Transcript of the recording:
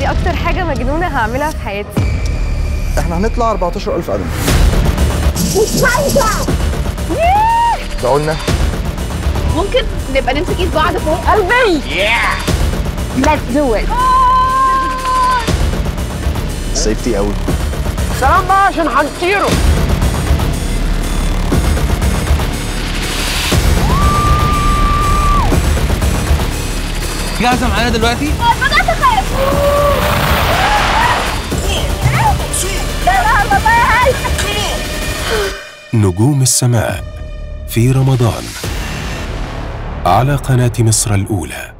دي اكتر حاجه مجنونه هعملها في حياتي. احنا هنطلع 14,000 قدم. مش عايزه. ده قلنا ممكن نبقى نمسك ايد بعض فوق قلبي. Let's do it. سيفتي قوي. سلام بقى عشان هنطيره. جاهزة معانا دلوقتي؟ بدأت أخاف. نجوم السماء في رمضان على قناة مصر الأولى.